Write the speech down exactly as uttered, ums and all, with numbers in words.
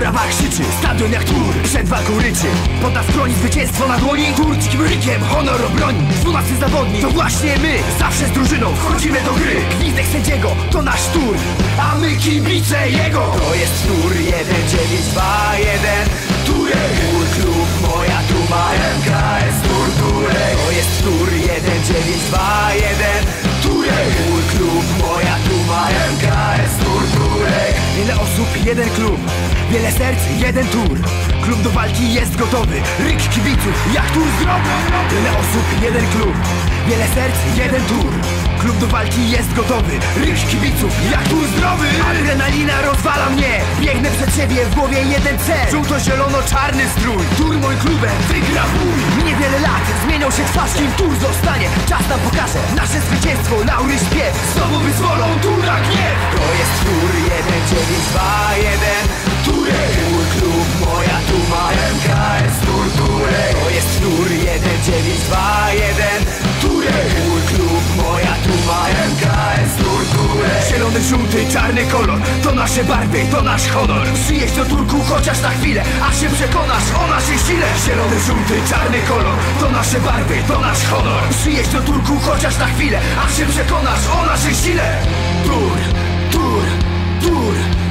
Murawa krzyczy, stadion jak tur, przed walką ryczy. Pod nas broni zwycięstwo na dłoni, tur dzikim rykiem honor obroni. Dwunasty zawodnik, to właśnie my, zawsze z drużyną wchodzimy do gry. Gwizdek sędziego, to nasz tur, a my kibice jego. To jest tur jeden dziewięć dwa jeden Turek, mój klub, moja duma, M K S Tur Turek. To jest tur jeden dziewięć dwa jeden Turek, mój klub, moja duma, M K S Tur Turek. Wiele osób, jeden klub, wiele serc, jeden tur. Klub do walki jest gotowy, ryk kibiców jak tur zdrowy. Wiele osób, jeden klub, wiele serc, jeden tur. Klub do walki jest gotowy, ryk kibiców jak tur zdrowy. Adrenalina rozwala mnie, biegnę przed siebie, w głowie jeden cel. Żółto-zielono-czarny strój, tur mój klubem wygra bój. Minie wiele lat, zmienią się twarz, kim tur zostanie. Czas nam pokaże nasze zwycięstwo, laury śpiew. Znowu wyzwolą tura gniew. To jest tur jeden dziewięć dwa jeden Turek, mój klub, moja duma, M K S Tur Turek. To jest tur jeden dziewięć dwa jeden Turek, mój klub, moja duma, M K S Tur Turek. Zielony, żółty, czarny kolor, to nasze barwy, to nasz honor. Przyjedź do Turku chociaż na chwilę, a się przekonasz o naszej sile. Zielony, żółty, czarny kolor, to nasze barwy, to nasz honor. Przyjedź do Turku chociaż na chwilę, a się przekonasz o naszej sile. Tur, tur, tur.